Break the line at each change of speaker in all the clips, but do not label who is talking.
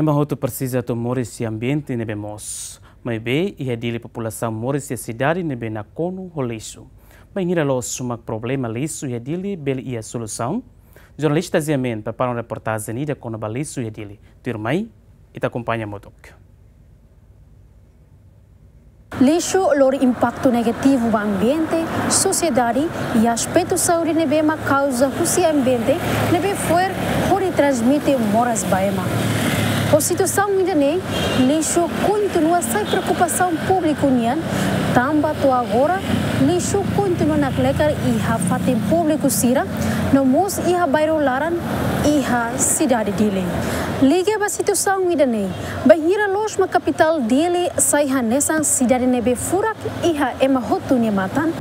Emahoto precisa to moris ambiente nebe mos. Mas ia dili população moris e cidade nebe na cono o lixo. Mas hira los sumak problema lixo ia dili beli ia solução. Jornalistas iamen para um reportagem nida kono baliço ia dili. Turmai ita acompanha motok.
Lixo lor impacto negativo no ambiente, sociedade e aspecto saúde nebe ma causa husi ambiente nebe foi onde transmite moras baema. A situação indane lixo continua sem preocupação pública união, tamba to agora lixo continua na klecar e ha fatem público sira, no mos e ha bairro laran e ha cidade dele. Liga a situação indane, bahira los ma capital dele sai ha nessa cidade nebe furak e ha ema hotu matan.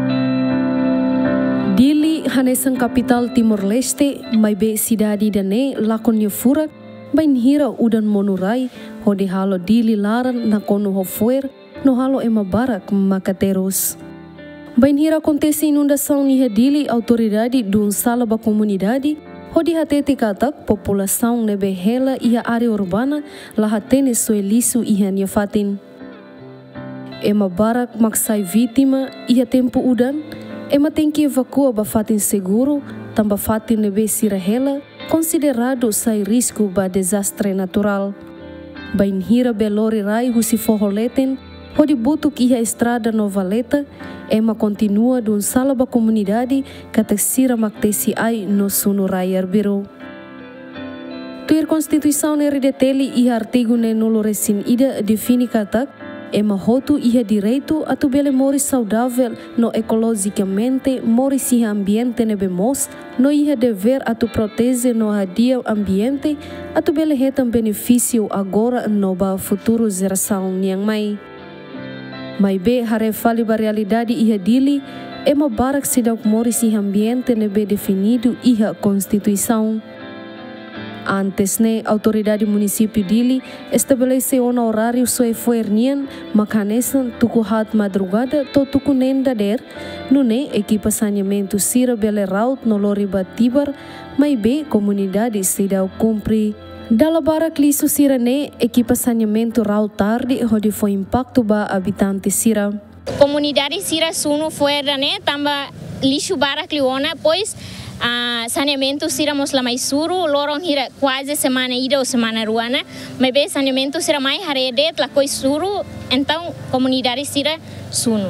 Dili hanesan capital Timor-Leste, mai be cidade dane lakon furak. Bain hira udan monurai, hode halo dili laran na kono hofuer, no halo ema barak makateros. Bain hira acontece inundação ni dili autoridade dun sala ba comunidade, hode hatete katak população nebe hela ia área urbana, la hatene soelisu ia nyafatin. Ema barak maksai vítima ia tempo udan, ema tem que evacua ba fatin seguro, tamba fatin nebe sira hela, considerado sai risco ba desastre natural. Bain hira belori rai husi forroleten, hodi butuk iha estrada novaleta, ema continua dun sala ba comunidade katak sira maktesi ai no sunu rai arbiro. Tuir Constituição ne redeteli iha artigo ne nulo resin ida defini katak, ema hotu iha direito atu bele mori saudável no ecologicamente mori siha ambiente nebe mos, no iha dever atu protege no hadia ambiente, atu bele hetam benefício agora no ba futuro geração niang mai. Mai be hare fali ba realidade iha dili, ema barak sidak mori siha ambiente nebe definido iha Constituição. Antes ne autoridade município dili estabelece um horário soe fuernian makanesan tuku hat madrugada to tuku nenda der nune equipa saneamento sira bele raut no lori batibar mai be comunidade sidau cumpri. Dala barak liso sira ne equipa saneamento raut tarde hodi foi impacto ba habitante sira.
Comunidade sira sunu fuera ne tamba lixo barak liona pois saneamento sira mosla mais suru, lorong hira quase semana ida ou semana ruana, mas bem saneamento sira mais haredet la coi suru, então comunidade sira sunu.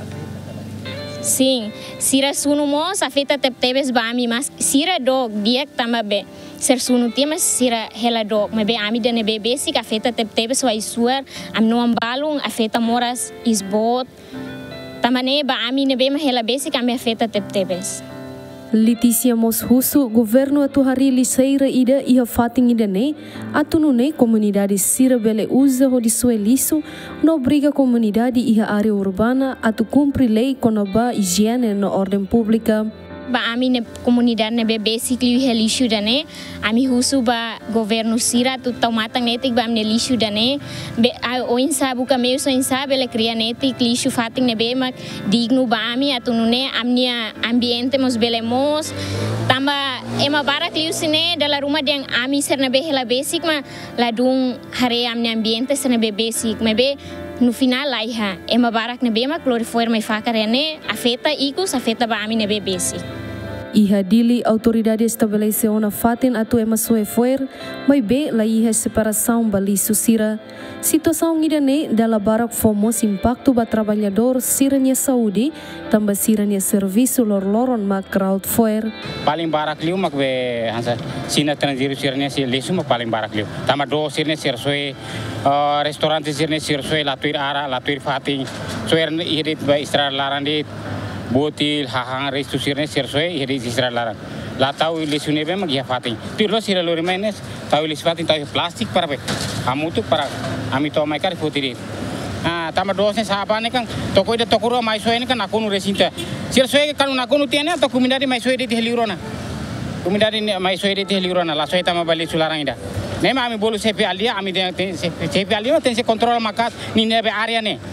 Sim, sira sunu mos afeta tebes bami mas sira dog dia tamba be ser sunu temas sira hela dog, mas bem ami dane be basic afeta tebes vai suar, am no ambalung afeta moras isbot, tamane ba ami ne be ma hela basic ami afeta tebes.
Letícia Moshusu, governo atu hari liseira ida iha fating ida ne, atu nune comunidade sira bele usa ho di suelisu, no obriga comunidade iha área urbana atu cumpri lei konoba higiene no ordem pública.
Ba ami ne comunidade ne be basically iha lixo dane, ami husu ba governo sira tu tau matang netik ba amne lixo dane, be o insa buka meu so insa bele cria netik lixo fating ne be mak digno ba ami atu nune amnia ambiente mos bele mos, tamba ema barak liu sine dala rumah yang ami ser ne be hela basic ma ladung hare amne ambiente ser ne be basic, me be no final laiha ema barak ne be mak glorifoer mai fakarene afeta ikus afeta ba ami ne be basic.
Iha dili autoridade estabelece ona fatin atu ema soe fuer, mai be la iha separação bali susira. Situação ida ne dala barak fomos impacto ba trabalhador siranya saúde, tamba siranya serviço lor-loron ma crowd fuer.
Paling barak liu mak be hansa sina transiru siranya si lesu mak paling barak liu. Tama do sirnya sirsoe restaurante sirnya sirsoe latuir ara latuir fatin. Soer ihdit ba istra larandi botil hahang restu sirne sirsoe ihdi isra larang la tau lesune be mag ya fatin tirlo sira lori menes tau lis fatin tau plastik para be amutuk para ami to mai kar fotiri tama dosne sabane kan toko ida tokuro mai soe kan akunu resinta sirsoe kan nakunu tiane to kumindadi mai soe di helirona kumindadi mai soe di helirona la soe tama bali sularang ida nema ami bolu sepi alia ami sepi alia ten se control makas ni nebe area ne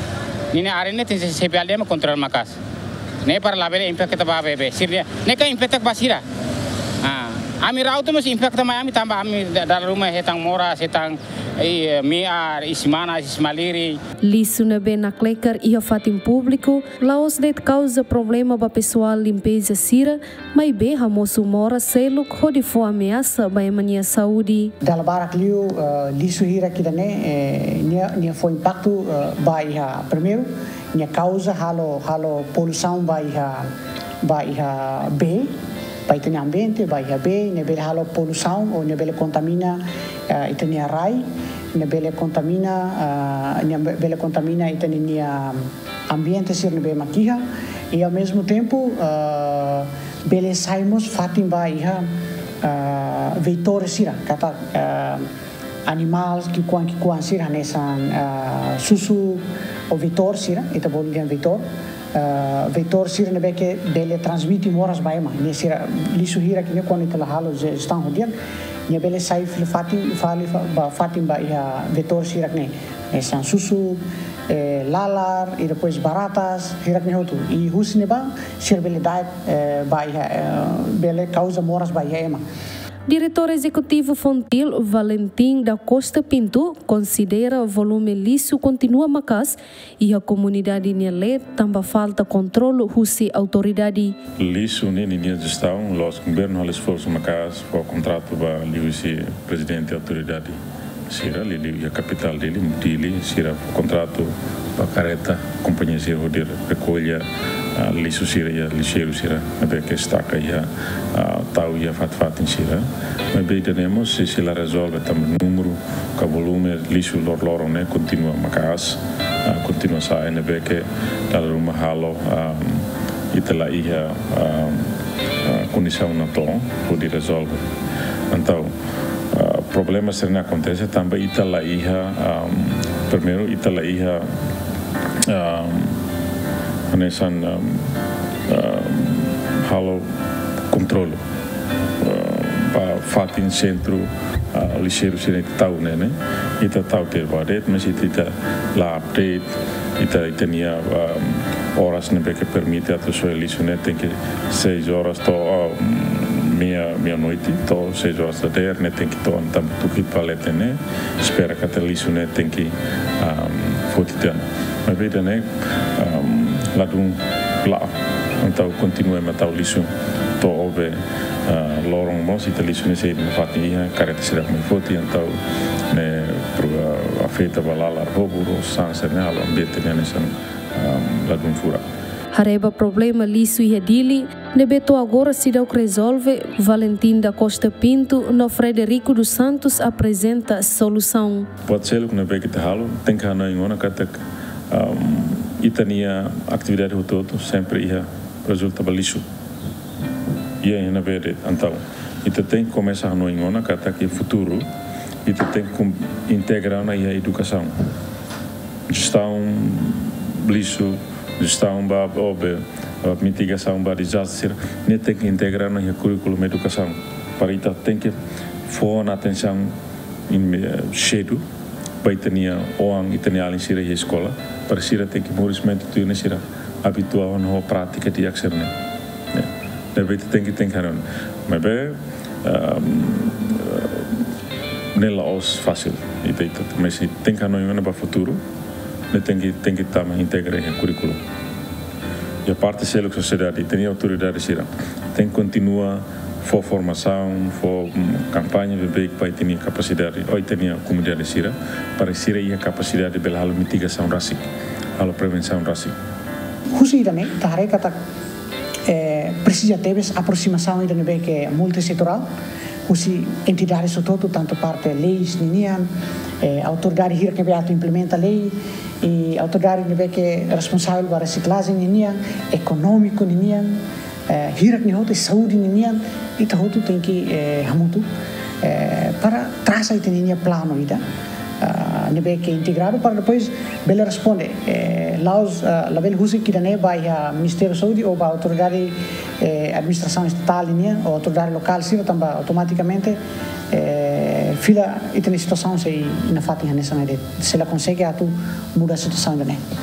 ten se sepi alia ma control makas ne para la bele impact ba bebe sirnya ne ka impact ba sira Ami rautu masih impact sama ami tambah ami dalam rumah hetang mora, hetang miar, ismana, ismaliri.
Lisu na bem na kleker e fatim público, laos det causa problema para pessoal limpeza sira, mas bem hamosu mora seluk hodi fo ameaça ba mania saúde.
Dalam barak liu lisu hira kita nia foi impacto ba iha primeiro, nia causa halo poluição ba iha B. Para o ambiente, para a B, nebele halo poluição ou nebele contamina itania rai, nebele contamina itania ambiente sir nebe makiha e ao mesmo tempo bele saímos fatim ba iha veitores sira kata animais que kuan sira nesan susu o veitor sira ita bolian veitor veitor sira nebe que bele transmite moras baema ne sira lisu hira que ne quando ela halo estão rodian ne bele sai fatim ba iha veitor sira ne nesan susu lalar e depois baratas hira que hotu e husne ba sira bele dai ba iha bele causa moras baema ema.
Diretor executivo Fontil Valentim da Costa Pinto considera o volume liso continua macas e a comunidade nele também falta controle husi autoridade.
Liso nem gestão, os governos há esforço macas para o contrato para liusi presidente da autoridade. Sira a capital dele, Mutili, sira o contrato para careta, companhia sira rodir recolha liso sira e lixeiro sira, mas que estaca e tau e fat em sira. Mas bem temos se ela resolve também número, que volume liso lor né continua macas, continua sai né bem que tal rumah halo itela ia condição na tom pode resolve. Então problema será acontece também itala iha primeiro itala iha anesan halo controle para fatin centro lixeiro sini tahu né ita tahu ter badet mas ita la update ita nia horas né que permite atau soal lixo né tem que 6 horas to meia-noite, então 6 horas da tarde, tem que estar tudo paleta, né? Espera que até isso, né? Tem que fotitar. Mas veja, né? Lá então continuamos a tal isso, to houve lorong mos itu lisu né? Sei não fatia, careta será como foti, então né? Para a feita balalar roburo, sansa, né? Ao ambiente, né? Nessa lá fura.
Hareba problema liso e dili, nebeto agora se deu resolve, Valentim da Costa Pinto, no Frederico dos Santos apresenta solução.
Pode ser que nebe que te halo, tem que haver uma kata itania atividade o todo sempre ia resulta liso. E aí nebe então, ita tem que começar a haver uma kata que futuro, ita tem que integrar na educação. Gestão liso gestão para mitigação para desastre, nem tem que integrar no currículo de educação. Para isso tem que focar na atenção cedo, para ter orang italiano sira a escola, para sira tem que morismente tu ne sira habitual na prática de ação né. Deve tem que haver, mas bem nela os fácil, itu mas tem que haver para futuro. Tem que estar integrar o currículo. E a parte da sociedade tem autoridade sira, tem que continuar for formação, for campanha para ter capacidade, ou ter comunidade sira, para sira a capacidade de halo mitigação racial, halo prevenção racial.
Husi também, tarik kata precisa ter aproximação ainda bem que é multissetorial. Husi entidades todo tanto parte leis ninian, autoridade hira que beato implementa lei e autoridade que é responsável pela reciclagem ninian, econômico ninian, hira que hoto saúde ninian, ita hoto tem que hamutu para traçar ita ninian plano ida. Nebe que integrado para depois bela responde laos label husi que dane vai a Ministério da Saúde ou a autoridade administração estatal linha ou autoridade local sira também automaticamente fila ita situação se na fatinha nessa né se ela consegue atu mudar a situação dane.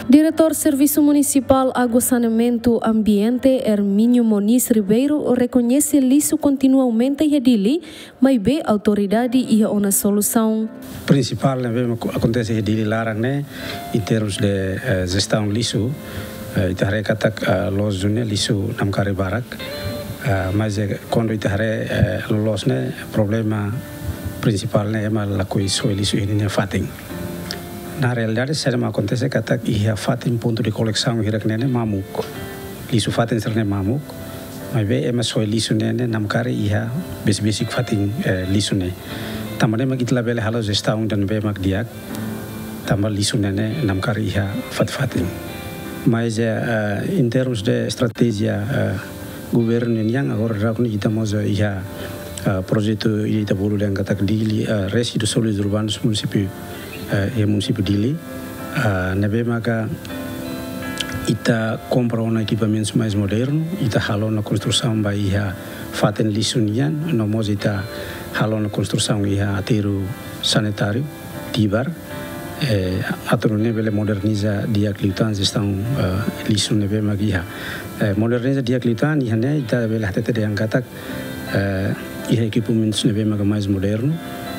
Diretor Serviço Municipal Água Saneamento Ambiente Hermínio Moniz Ribeiro reconhece liso continuamente e dili, mas bem autoridade e uma solução.
Principal acontece e dili larang né em termos de gestão liso, itahare katak los dunia liso namkari barak, mas quando itahare los né problema principal né é mal lakoi soy liso ini fating. Na realidade, se não acontece que ia fatin ponto de coleção hirak nene mamuk, lisu fatin serne mamuk, mas bem é mais só lisu nene namkari ia basic fatin lisu ne. Também magit label halau gestão dan bem magdiak, também lisu nene namkari ia fatin. Mas em termos de estratégia governo yang agora rakuni kita mau ia projeto ia bolu yang kata dili residu sólidos urbanos município e município Dili, nebe maka ita compra equipamentos mais moderno, ita halou na construção ba iha faten lisunian, no mos ita halou na construção iha ateru sanitário, tibar, atau nebe moderniza dia kliutan gestão lisun nebe maka iha moderniza dia kliutan iha ne ita bela hatete de angkatak iha equipamentos nebe maka mais moderno.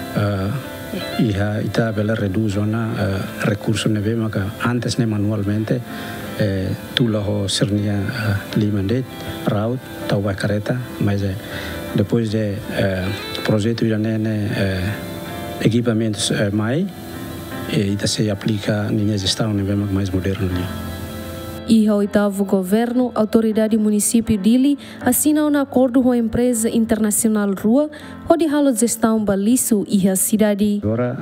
Iha ita bela reduz zona recurso neve maka antes ne manualmente tula ho sernia limandet raut tau vai careta mas depois de projeto ira ne equipamentos mai ita se aplica ninha gestão neve maka mais moderno ali.
E o oitavo governo, autoridade município Dili, assina um acordo com a empresa internacional Rua, onde halo gestão balisu e a cidade.
Agora,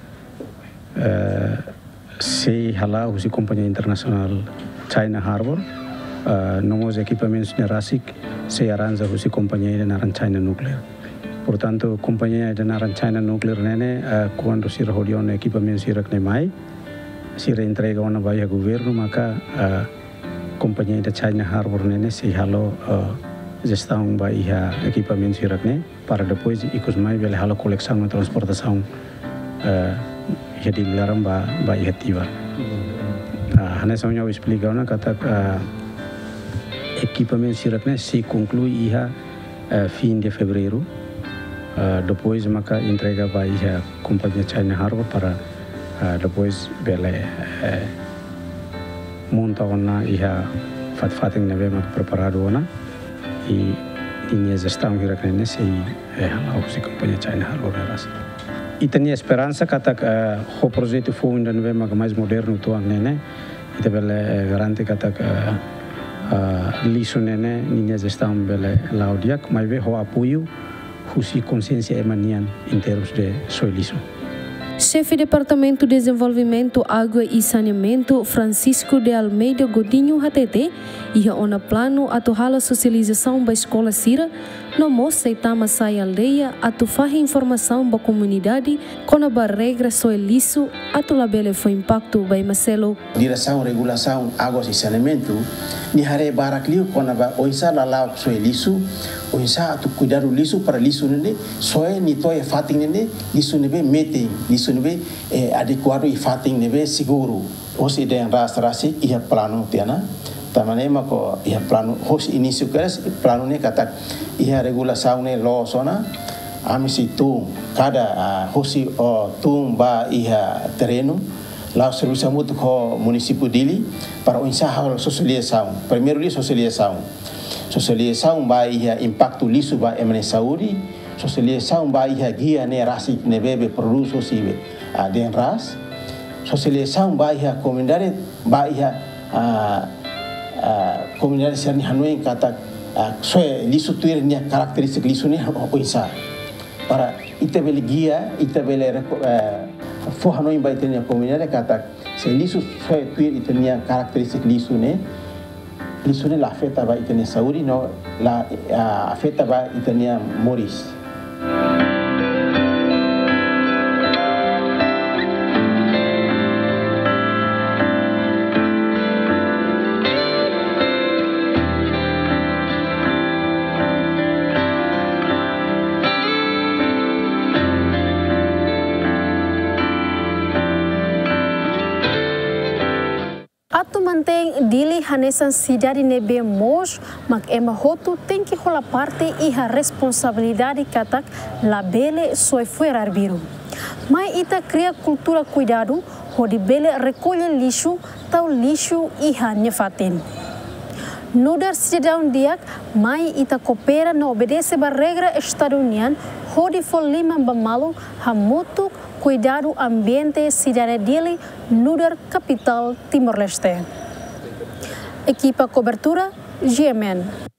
se halau a companhia internacional China Harbor, nos equipamentos de RASIC, se arranja a companhia de China Nuclear. Portanto, a companhia de China Nuclear, quando se reuniu no equipamento sirak nemai, se reentrega uma baia governo, maka companhia da China Harbor nene se halo gestão baia equipamento sirak ne para depois ikut mai bele halo coleção e transportação jadi larang baia tiba. Hanya soalnya explica una kata equipamento sirak ne se conclui iha fim de fevereiro, depois maka entrega baia companhia China Harbor para depois bele monta ona iha fating neve mak preparado ona e tinha gestão que rakene se halau se companhia China Harbor ras. E tinha esperança kata o projeto foi ainda neve mak mais moderno tuang nene e bele garante kata liso nene tinha gestão bele laudiak mai ve ho apoio husi consciência emanian em termos de soy liso.
Chefe Departamento de Desenvolvimento, Água e Saneamento, Francisco de Almeida Godinho HTT, ia ona plano atuhala socialização ba escola Sira, no mostra itama sai aldeia, atu fahe informação ba comunidade, kona ba regra soe liso, atu labele foi impacto ba Marcelo.
Direção, regulação, águas e saneamento, ni hare barakliu kona ba oisa lalau soe liso, oisa atu cuidar o liso para liso nene, soe ni toye fating nene, liso nebe meeting, liso nebe adequado e fating nebe seguro. Os ideia ras-rasi ia plano tiana. Tamanema ko ia plano hos início keras plano ne kata ia regulação ne lo sona amisi tu cada hosi o tum ba ia terreno lá serviço muito com município Dili para o ensaio socialização primeiro li socialização ba ia impacto liso ba emene saúde socialização ba ia guia ne rasi ne bebe produto sibe den ras socialização ba ia comunidade ba ia comunidade serni hanoi kata soe liso tuir nia karakteristik liso ni oisa para itebele guia itebele fo hanoi ba itenia comunidade kata se liso soe tuir itenia karakteristik liso ne la afeta ba itenia saúde no la afeta ba itenia moris.
mantém dili hanesan cidade nebe mos, mak ema hotu tem que rolar parte e a responsabilidade katak labele soi fuera arbiru. Mas ita cria cultura cuidado, onde bele recolhe lixo, tau lixo e a nefatin. Nudar cidadão diak, mai ita coopera na obedece a regra estadunidense, onde for lima bamalu, hamutuk cuidado ambiente cidade dele, nudar capital Timor-Leste. Equipa cobertura, GMN.